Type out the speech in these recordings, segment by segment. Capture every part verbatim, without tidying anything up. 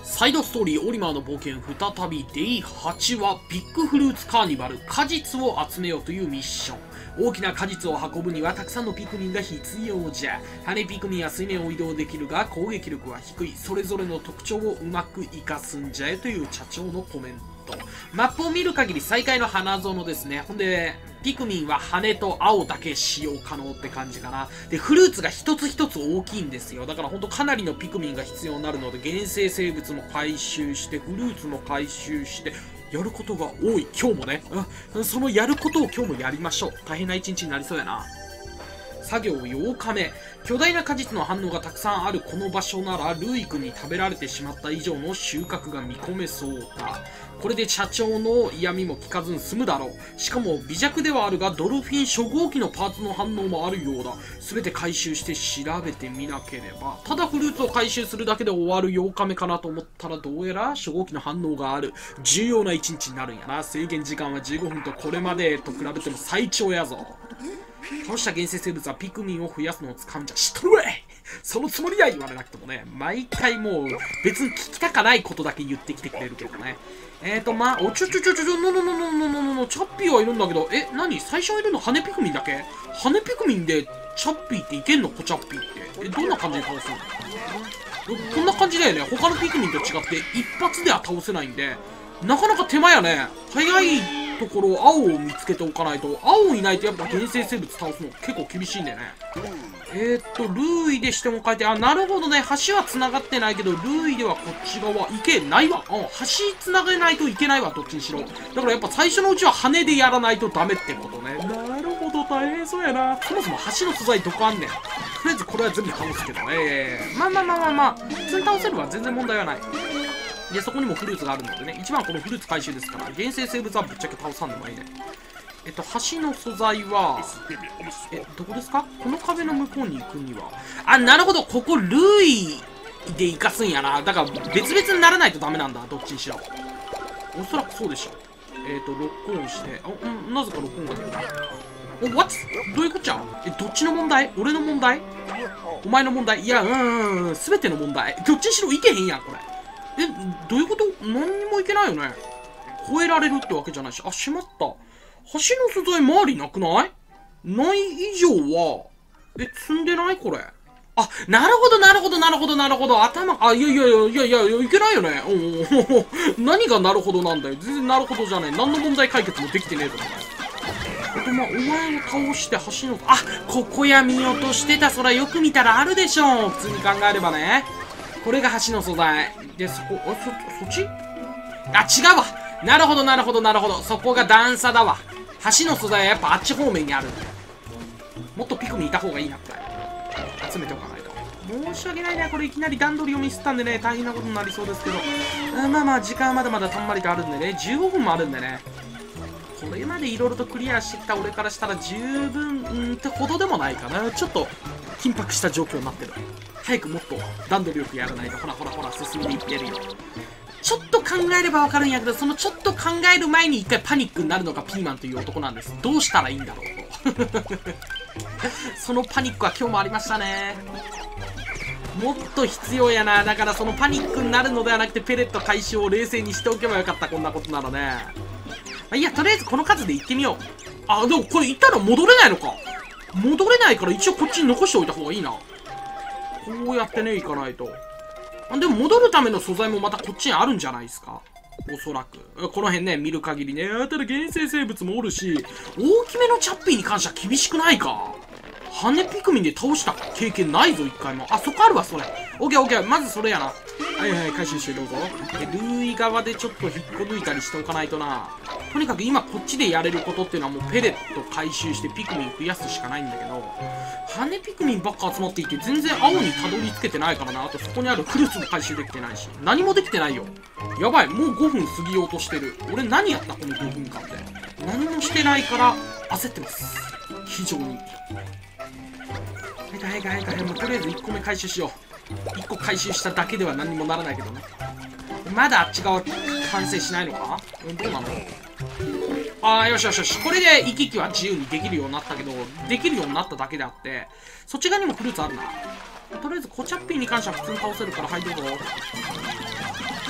サイドストーリーオリマーの冒険再びデイはちわビッグフルーツカーニバル果実を集めようというミッション。大きな果実を運ぶにはたくさんのピクミンが必要じゃ。羽ピクミンは水面を移動できるが攻撃力は低い。それぞれの特徴をうまく活かすんじゃえという社長のコメント。マップを見る限り再開の花園ですね。ほんでピクミンは羽と青だけ使用可能って感じかな。で、フルーツが一つ一つ大きいんですよ。だからほんとかなりのピクミンが必要になるので、原生生物も回収して、フルーツも回収して、やることが多い。今日もね。うん、そのやることを今日もやりましょう。大変な一日になりそうやな。作業ようかめ。巨大な果実の反応がたくさんあるこの場所なら、ルイ君に食べられてしまった以上の収穫が見込めそうだ。これで社長の嫌味も聞かずに済むだろう。しかも微弱ではあるが、ドルフィン初号機のパーツの反応もあるようだ。全て回収して調べてみなければ。ただフルーツを回収するだけで終わるようかめかなと思ったら、どうやら初号機の反応がある。重要な一日になるんやな。制限時間はじゅうごふんとこれまでと比べても最長やぞ。倒した原生生物はピクミンを増やすのを使うんじゃ。知っとるわい。そのつもりや言われなくてもね、毎回もう別に聞きたかないことだけ言ってきてくれるけどね。えーとまあ、おちょちょちょちょちょ、のののののののの、チャッピーはいるんだけど、え、何最初いるの羽ピクミンだけ？羽ピクミンでチャッピーっていけんの？コチャッピーって。え、どんな感じで倒すの？こんな感じだよね。他のピクミンと違って一発では倒せないんで、なかなか手間やね。早いところ青を見つけておかないと、青いないとやっぱ原生生物倒すの結構厳しいんだよね。えーっと、ルーイでしても変えて、あ、なるほどね。橋は繋がってないけど、ルーイではこっち側、いけないわ。うん、橋繋げないといけないわ、どっちにしろ。だからやっぱ最初のうちは羽でやらないとダメってことね。なるほど、大変そうやな。そもそも橋の素材どこあんねん。とりあえずこれは全部倒すけどね。まあまあまあまあまあ、普通に倒せるわ。全然問題はない。で、そこにもフルーツがあるのでね。一番このフルーツ回収ですから、原生生物はぶっちゃけ倒さんでもいいね。えっと、橋の素材は、え、どこですか？この壁の向こうに行くには。あ、なるほど、ここ、ルイで行かすんやな。だから、別々にならないとダメなんだ、どっちにしろ。おそらくそうでしょ。えっと、ロックオンして、あ、うん、なぜかロックオンができた。お、what？ どういうこっちゃ？え、どっちの問題？俺の問題？お前の問題？いや、うーん、すべての問題。どっちにしろいけへんやん、これ。え、どういうこと？何にもいけないよね。超えられるってわけじゃないし。あ、しまった。橋の素材周りなくない？ない以上は、え、積んでないこれ。あ、なるほど、なるほど、なるほど、なるほど。頭、あ、いやいやいやいやいやいや、いけないよね。おお、何がなるほどなんだよ。全然なるほどじゃない。何の問題解決もできてねえだろ、お前。お前、お前を倒して橋の、あ、ここや見落としてた。そらよく見たらあるでしょ。普通に考えればね。これが橋の素材。で、そこ、あ、そ、そっち？あ、違うわ。なるほど、なるほど、なるほど。そこが段差だわ。橋の素材はやっぱあっち方面にあるんだよ。もっとピクミンいた方がいいな、これ。集めておかないと。申し訳ないね。これいきなり段取りをミスったんでね、大変なことになりそうですけど。あ、まあまあ、時間はまだまだたんまりとあるんでね。じゅうごふんもあるんでね。これまでいろいろとクリアしてきた俺からしたら十分、うんってほどでもないかな。ちょっと、緊迫した状況になってる。早くもっと段取りよくやらないと。ほらほらほら、進んでいってるよ。ちょっと考えればわかるんやけど、そのちょっと考える前に一回パニックになるのがピーマンという男なんです。どうしたらいいんだろうと。そのパニックは今日もありましたね。もっと必要やな。だからそのパニックになるのではなくて、ペレット回収を冷静にしておけばよかった。こんなことならね。まあ、いや、とりあえずこの数で行ってみよう。あ、でもこれ行ったら戻れないのか。戻れないから一応こっちに残しておいた方がいいな。こうやってね、行かないと。でも戻るための素材もまたこっちにあるんじゃないですか、おそらく。この辺ね、見る限りね。ただ原生生物もおるし、大きめのチャッピーに関しては厳しくないか。羽ピクミンで倒した経験ないぞ、一回も。あ、そこあるわ、それ。オッケーオッケー。まずそれやな。はいはい、回収してどうぞ。で、ルーイ側でちょっと引っこ抜いたりしておかないとな。とにかく今こっちでやれることっていうのはもうペレット回収してピクミン増やすしかないんだけど、羽ピクミンばっか集まっていて全然青にたどり着けてないからな。あとそこにあるフルーツも回収できてないし。何もできてないよ。やばい、もうごふん過ぎようとしてる。俺何やったこのごふんかんで。何もしてないから焦ってます。非常に。はいはいはいはい、もうとりあえずいっこめ回収しよう。いっこ回収しただけでは何にもならないけどね。まだあっち側完成しないのか？うん、どうなの？ああ、よしよしよし。これで行き来は自由にできるようになったけど、できるようになっただけであって、そっち側にもフルーツあるな。とりあえずコチャッピーに関しては普通に倒せるから、はい、どうぞ。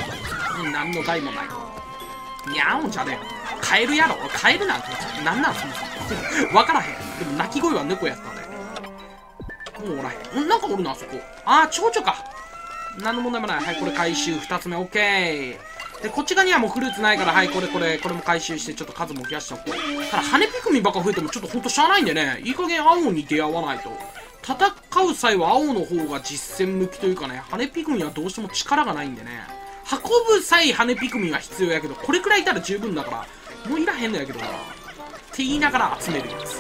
うん、何の害もない。にゃーんじゃねえよ。カエルやろ。カエルなんて、なんなんそもそも。わからへん。でも鳴き声は猫やったね。もうおらへん。んなんかおるな、あそこ。あー、蝶々か。何の問題もない。はい、これ回収。二つ目、オッケー。で、こっち側にはもうフルーツないから、はい、これこれ、これも回収して、ちょっと数も増やしておこう。ただ、羽ピクミンばっか増えても、ちょっとほんとしゃあないんでね、いい加減青に出会わないと。戦う際は青の方が実戦向きというかね、羽ピクミンはどうしても力がないんでね。運ぶ際、羽ピクミンは必要やけど、これくらいいたら十分だから、もういらへんのやけどな。って言いながら集めるやつ。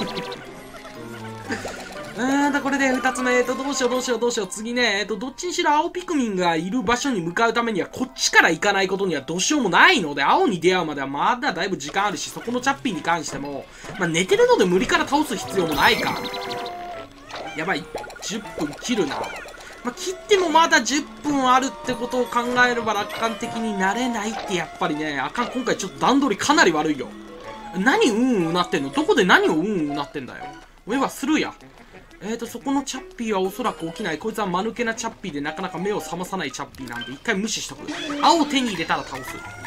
うーんと、これで二つ目、えっと、どうしようどうしようどうしよう。次ね、えっと、どっちにしろ青ピクミンがいる場所に向かうためには、こっちから行かないことにはどうしようもないので、青に出会うまではまだだいぶ時間あるし、そこのチャッピーに関しても、まあ、寝てるので無理から倒す必要もないか。やばい、じゅっぷん切るな。まあ、切ってもまだじゅっぷんあるってことを考えれば楽観的になれないってやっぱりね、あかん、今回ちょっと段取りかなり悪いよ。何うんうんなってんの？どこで何をうんうんなってんだよ。俺はするや。えーと、そこのチャッピーはおそらく起きない。こいつは間抜けなチャッピーでなかなか目を覚まさないチャッピーなんで、一回無視しとく。青を手に入れたら倒す。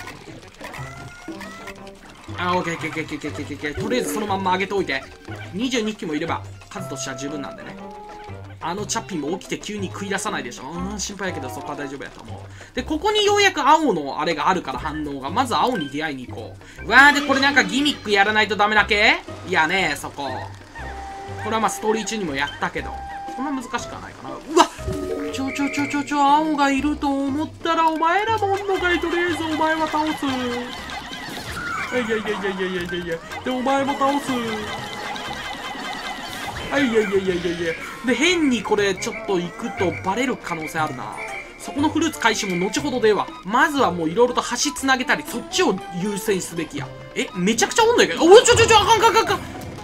あ、オッケーオッケーオッケーオッケーオッケーオッケー。とりあえずそのまんま上げておいて。にじゅうにひきもいれば、数としては十分なんでね。あのチャッピーも起きて急に食い出さないでしょ。うーん、心配やけどそこは大丈夫やと思う。で、ここにようやく青のあれがあるから反応が。まず青に出会いに行こう。わー、で、これなんかギミックやらないとダメだけ？いやね、そこ。これはまあストーリー中にもやったけど、そんな難しくはないかな。うわっ、ちょちょちょちょちょ、青がいると思ったらお前らもおんのかい。とりあえずお前は倒す。いやいやいやいやいやいやいやいや。で、お前も倒す。はい、いやいやいやいやいや。で、変にこれちょっと行くとバレる可能性あるな。そこのフルーツ回収も後ほどでは。まずはもういろいろと橋つなげたり、そっちを優先すべきや。え、めちゃくちゃおんだけど。おい、ちょちょちょ、あかんかんかんかん。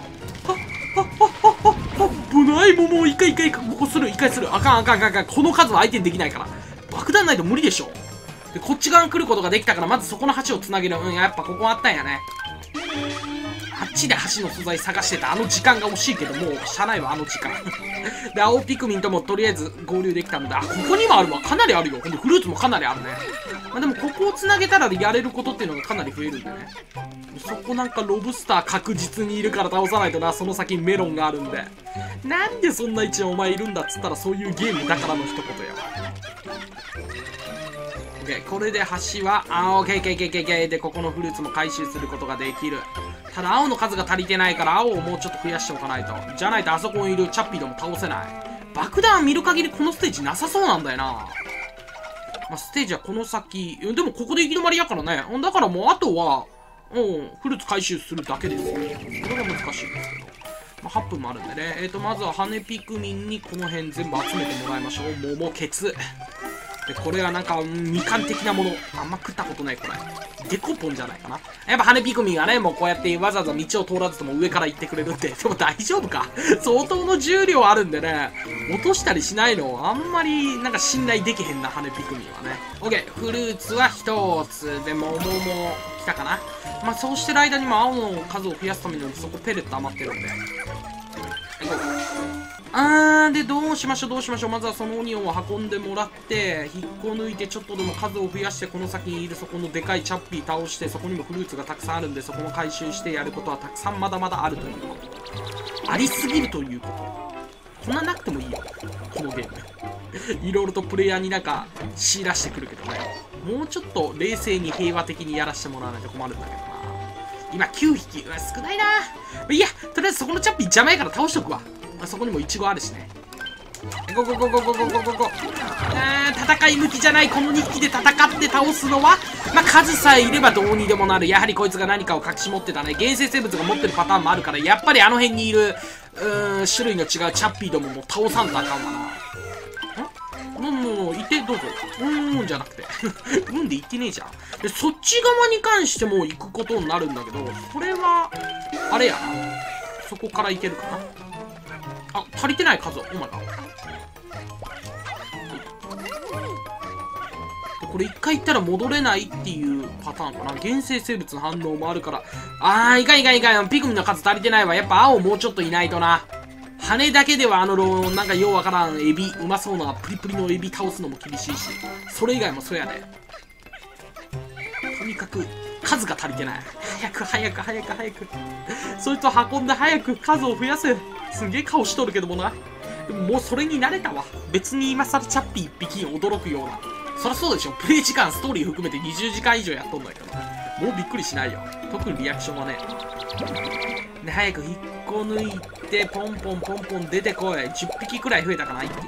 危ない。もうもう一回一回一回ここする一回する。あかんあかんあかんあかん。この数は相手にできないから。爆弾ないと無理でしょ。で、こっち側に来ることができたから、まずそこの橋をつなげる。うん、やっぱここあったんやね。あっちで橋の素材探してたあの時間が惜しいけど、もう車内はあの時間。で、青ピクミンともとりあえず合流できたので、あ、ここにもあるわ。かなりあるよ。ほんでフルーツもかなりあるね。まあでもここをつなげたらやれることっていうのがかなり増えるんでね。そこなんかロブスター確実にいるから倒さないとな。その先にメロンがあるんで。なんでそんな位置にお前いるんだっつったら、そういうゲームだからの一言や。オッケー、これで橋は、あ、オッケーオッケーオッケーオッケー。で、ここのフルーツも回収することができる。ただ青の数が足りてないから青をもうちょっと増やしておかないと。じゃないとあそこにいるチャッピーでも倒せない。爆弾見る限りこのステージなさそうなんだよな。まあ、ステージはこの先。でもここで行き止まりやからね。だからもうあとは、うん、フルーツ回収するだけですよ。それが難しいんですけど。まあ、はっぷんもあるんでね。えっと、まずは羽ピクミンにこの辺全部集めてもらいましょう。桃ケツ。で、これはなんか、みかん的なもの。あんま食ったことない、これ。デコポンじゃないかな。やっぱ羽ピクミンがね、もうこうやってわざわざ道を通らずとも上から行ってくれるんで。でも大丈夫か。相当の重量あるんでね、落としたりしないの、あんまりなんか信頼できへんな、羽ピクミンはね。オッケー、フルーツは一つ。で、桃も来たかな。まあ、そうしてる間にも青の数を増やすためにそこペレット余ってるんで。あー、で、どうしましょう、どうしましょう。まずはそのオニオンを運んでもらって、引っこ抜いてちょっとでも数を増やして、この先にいるそこのでかいチャッピー倒して、そこにもフルーツがたくさんあるんで、そこも回収してやることはたくさんまだまだあるということ。ありすぎるということ。こんななくてもいいよ、このゲーム。いろいろとプレイヤーになんか、強いらしてくるけどね。もうちょっと冷静に平和的にやらせてもらわないと困るんだけどな。今きゅうひき。うわ、少ないな。いや、とりあえずそこのチャッピー邪魔やから倒しとくわ。まあ、そこにもイチゴあるしね。ゴゴゴゴゴゴゴゴゴ。あー、戦い向きじゃないこのにひきで戦って倒すのは、まあ、数さえいればどうにでもなる。やはりこいつが何かを隠し持ってたね。原生生物が持ってるパターンもあるから、やっぱりあの辺にいる、うーん、種類の違うチャッピーどもも倒さんとあかんわな。んもう、いて、どうぞ。うーん、じゃなくて。うんで言ってねえじゃん。で、そっち側に関しても行くことになるんだけど、それは、あれやな。そこから行けるかな。あ、足りてない数。お前か。これ一回行ったら戻れないっていうパターンかな。原生生物の反応もあるから。あー、いかんいかんいかん。ピクミンの数足りてないわ。やっぱ青もうちょっといないとな。羽だけではあのロー、なんかようわからんエビ、うまそうなプリプリのエビ倒すのも厳しいし。それ以外もそうやね。 にかく数が足りてない。早く早く早く早くそいつを運んで早く数を増やせ。すげえ顔しとるけどもな。でももうそれに慣れたわ。別に今更チャッピーいっぴきに驚くような。そりゃそうでしょ。プレイ時間ストーリー含めてにじゅうじかん以上やっとんだけど、もうびっくりしないよ。特にリアクションはね。で早く引っこ抜いてポンポンポンポン出てこい。じゅっぴきくらい増えたかな一気に。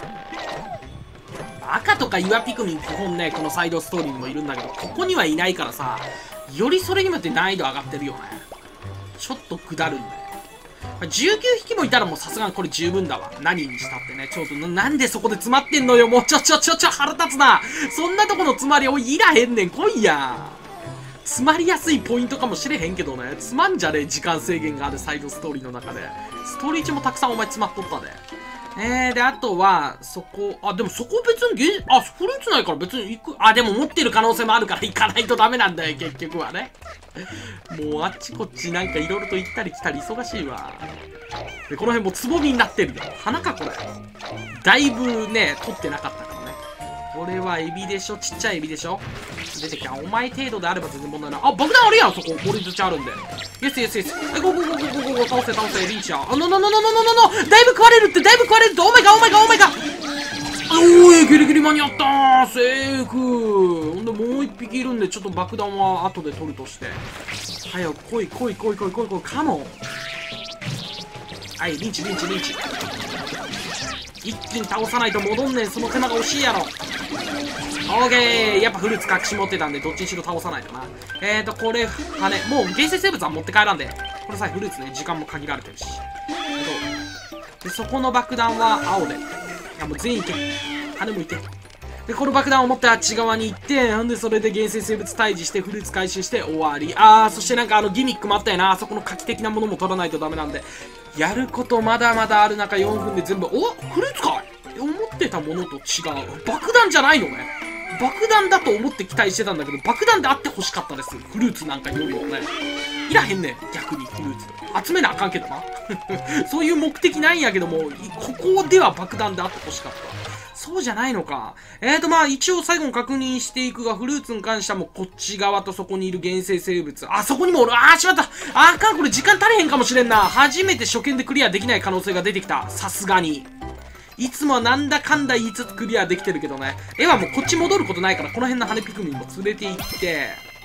赤とか岩ピクミン基本ね、このサイドストーリーにもいるんだけど、ここにはいないからさ、よりそれによって難易度上がってるよね。ちょっと下るんだよ。じゅうきゅうひきもいたらもうさすがにこれ十分だわ。何にしたってね。ちょっと な, なんでそこで詰まってんのよ。もうちょちょちょちょ腹立つな。そんなとこの詰まりおいいらへんねん。来いや。詰まりやすいポイントかもしれへんけどね。つまんじゃねえ時間制限があるサイドストーリーの中で。ストーリー中もたくさんお前詰まっとったで。えー、で、あとは、そこ、あ、でもそこ別に、あ、フルーツないから別に行く、あ、でも持ってる可能性もあるから行かないとダメなんだよ、結局はね。もうあっちこっちなんかいろいろと行ったり来たり忙しいわ。で、この辺もつぼみになってるよ。花か、これ。だいぶね、取ってなかったからね。これはエビでしょ、ちっちゃいエビでしょ。出てきた。お前程度であれば全然問題ない。あ、爆弾あるやん、そこ。森土地あるんで。イエスイエスイエス。え、ゴーゴーゴーゴーゴーゴー、倒せ倒せ、リーチや。あ、ののののののののだいぶ食われるって、だいぶ食われるって、オメガオメガオメガおーい、ギリギリ間に合ったー。セーフ。ほんで、もう一匹いるんで、ちょっと爆弾は後で取るとして。早く来い来い来い来い来い来い、カモン。はい、リンチリンチリンチ。一気に倒さないと戻んねん。その手間が惜しいやろ。オーケー。やっぱフルーツ隠し持ってたんで、どっちにしろ倒さないとな。えーと、これ、羽。もう、厳正生物は持って帰らんで。これさえフルーツね、時間も限られてるし。で、そこの爆弾は青で。いや、もう全員いけ。羽もいて。で、この爆弾を持ってあっち側に行って、なんでそれで厳正生物退治してフルーツ回収して終わり。あー、そしてなんかあのギミックもあったよな。あそこの画期的なものも取らないとダメなんで。やることまだまだある中よんふんで全部、おフルーツかい思ってたものと違う。爆弾じゃないのね。爆弾だと思って期待してたんだけど、爆弾であって欲しかったです。フルーツなんかよりもね。いらへんねん、逆にフルーツ。集めなあかんけどな。そういう目的ないんやけども、ここでは爆弾であって欲しかった。そうじゃないのか。えーとまあ一応最後に確認していくが、フルーツに関してはもうこっち側とそこにいる原生生物。あ、そこにもおる。あー、しまった。あかん、これ時間足りへんかもしれんな。初めて初見でクリアできない可能性が出てきた。さすがに。いつもはなんだかんだ言いつつクリアできてるけどね。絵はもうこっち戻ることないから、この辺の羽ピクミンも連れて行って、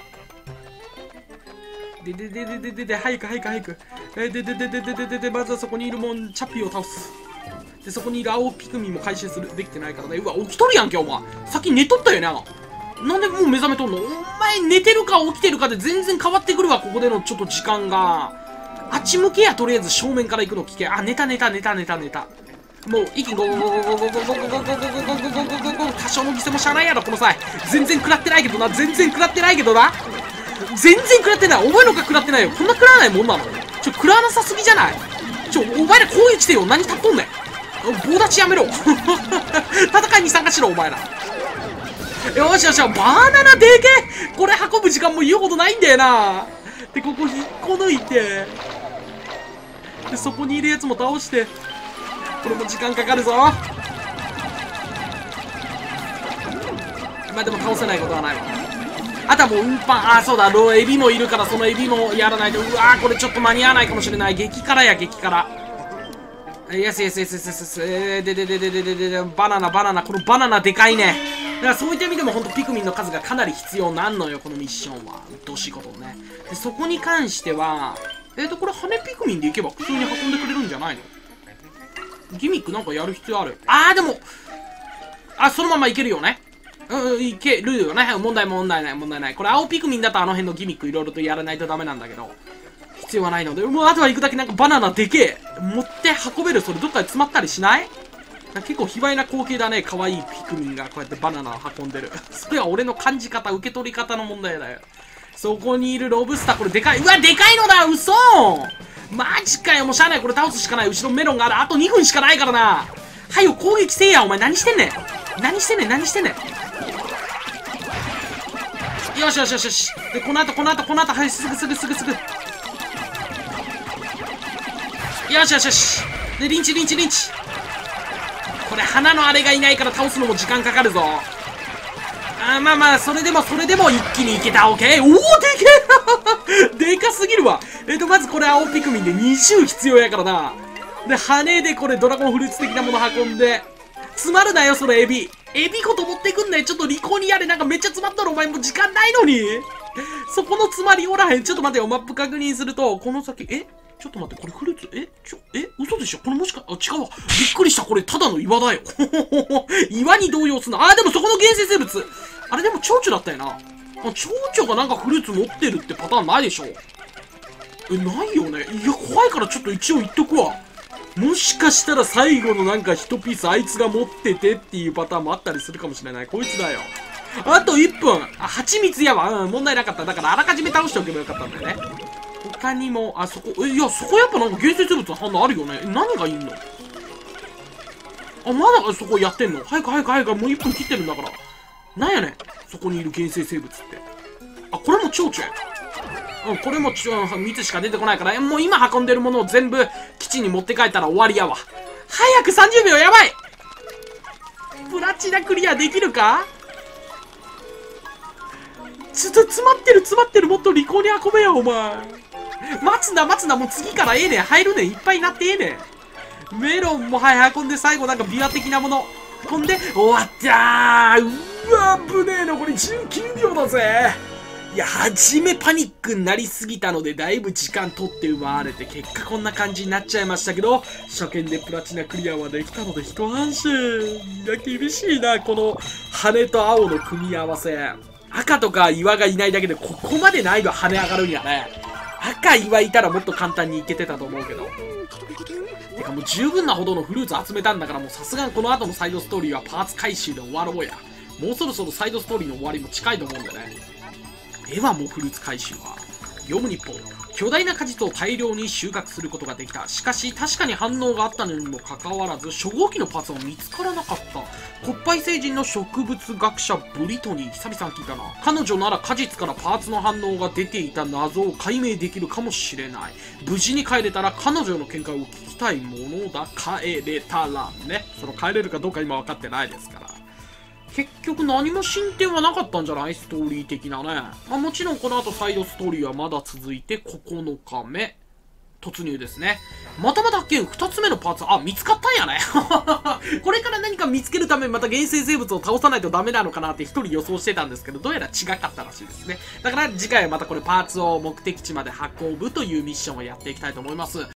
ででででででで、早く早く早く。えでででででででで、まずはそこにいるもん、チャッピーを倒す。で、そこにいる青ピクミンも回収する、できてないからね。うわ、起きとるやんけ、お前。さっき寝とったよな。なんでもう目覚めとんの？お前寝てるか起きてるかで全然変わってくるわ、ここでのちょっと時間が。あっち向けや、とりあえず正面から行くの聞け。あ、寝た寝た寝た寝た寝た。もう一気にゴーゴーゴーゴーゴーゴーゴーゴーゴーゴーゴーゴーゴーゴーゴー、多少の犠牲もしゃあないやろこの際。全然食らってないけどな、全然食らってないけどな、全然食らってない。お前のが食らってないよ。こんな食らわないもんなの？ちょ、食らわなさすぎじゃない？ちょ、お前ら攻撃してよ。何立っとんねん。棒立ちやめろ。戦いに参加しろお前ら。よしよしよ、バナナでけえ。これ運ぶ時間も言うほどないんだよな。で、ここ引っこ抜いて、でそこにいるやつも倒して、これも時間かかるぞ。まあでも倒せないことはないわ。あとはもう運搬、あ、そうだ、ローエビもいるから、そのエビもやらないと。うわー、これちょっと間に合わないかもしれない。激辛や、激辛。イエスイエスイエスイエスイエス。えー、でででででででで、バナナ、バナナ。このバナナでかいね。だからそういった意味でも、ほんとピクミンの数がかなり必要なんのよ、このミッションは。うっとうしいことをね。で、そこに関しては、えーと、これ羽ピクミンでいけば普通に運んでくれるんじゃないの？ギミックなんかやる必要ある？あー、でも、あ、そのままいけるよね。うん、いけるよね。問題問題ない、問題ない。これ青ピクミンだとあの辺のギミックいろいろとやらないとダメなんだけど、必要はないので、もうあとは行くだけなんかバナナでけえ。持って運べる。それどっかで詰まったりしない？結構卑猥な光景だね。可愛いピクミンがこうやってバナナを運んでる。それは俺の感じ方、受け取り方の問題だよ。そこにいるロブスター、これでかい。うわ、でかいのだ。嘘。マジかよ。もうしゃあない。これ倒すしかない。後ろメロンがある。あとにふんしかないからな。はよ、攻撃せえや。お前何してんねん。何してんねん。何してんねん。よしよしよしよし。で、この後、この後、この後、はい、すぐすぐすぐすぐ。よしよしよし。で、リンチリンチリンチ。これ、花のあれがいないから倒すのも時間かかるぞ。 あーまあまあ、それでもそれでも一気にいけた。オッケー。おお、でけえでかすぎるわ。えっと、まずこれ青ピクミンでにじゅう必要やからな。で、羽でこれドラゴンフルーツ的なもの運んで。詰まるなよ、そのエビ。エビごと持ってくんね。ちょっとリコニアでなんかめっちゃ詰まったらお前もう時間ないのに。そこの詰まりおらへん。ちょっと待ってよ、マップ確認すると、この先、えちょっと待って、これフルーツ、えちょ、え嘘でしょこれもしか、あ、違うわ。びっくりした。これただの岩だよ。岩に動揺するな。あ、でもそこの原生生物。あれでも蝶々だったよな。蝶々がなんかフルーツ持ってるってパターンないでしょえ、ないよね。いや、怖いからちょっと一応言っとくわ。もしかしたら最後のなんか一ピースあいつが持っててっていうパターンもあったりするかもしれない。こいつだよ。あといっぷん。あ、蜂蜜やわ。うん、問題なかった。だからあらかじめ倒しておけばよかったんだよね。他にも、あそこ、え、いや、そこやっぱなんか原生生物の反応あるよね。え、何がいいのあ、まだそこやってんの早く早く早く。もういっぷん切ってるんだから。なんやねん。そこにいる原生生物って。あ、これも蝶々や。うん、これもちょ、蜜しか出てこないから、もう今運んでるものを全部基地に持って帰ったら終わりやわ。早くさんじゅうびょうやばいプラチナクリアできるかちょっと詰まってる詰まってるもっとリコーに運べよ、お前。待つな待つな、もう次からええねん。入るねん。いっぱいになってええねん。メロンもはい運んで最後なんかビワ的なもの。運んで終わったー。うわ、危ねえ残りじゅうきゅうびょうだぜ。いや、初めパニックになりすぎたので、だいぶ時間取って奪われて、結果こんな感じになっちゃいましたけど、初見でプラチナクリアはできたので一安心。いや、厳しいな、この羽と青の組み合わせ。赤とか岩がいないだけで、ここまで難易度跳ね上がるんやね。赤岩いたらもっと簡単にいけてたと思うけど。てかもう十分なほどのフルーツ集めたんだから、もうさすがにこの後のサイドストーリーはパーツ回収で終わろうや。もうそろそろサイドストーリーの終わりも近いと思うんだよね。ではもうフルーツ回収は業務日報。巨大な果実を大量に収穫することができた。しかし確かに反応があったのにもかかわらず初号機のパーツは見つからなかった。骨灰星人の植物学者ブリトニー、久々に聞いたな。彼女なら果実からパーツの反応が出ていた謎を解明できるかもしれない。無事に帰れたら彼女の見解を聞きたいものだ。帰れたらね。その帰れるかどうか今分かってないですから。結局何も進展はなかったんじゃない？ストーリー的なね。まあもちろんこの後サイドストーリーはまだ続いてここのかめ突入ですね。またまた発見。ふたつめのパーツ。あ、見つかったんやね。これから何か見つけるためにまた原生生物を倒さないとダメなのかなって一人予想してたんですけど、どうやら違かったらしいですね。だから次回はまたこれパーツを目的地まで運ぶというミッションをやっていきたいと思います。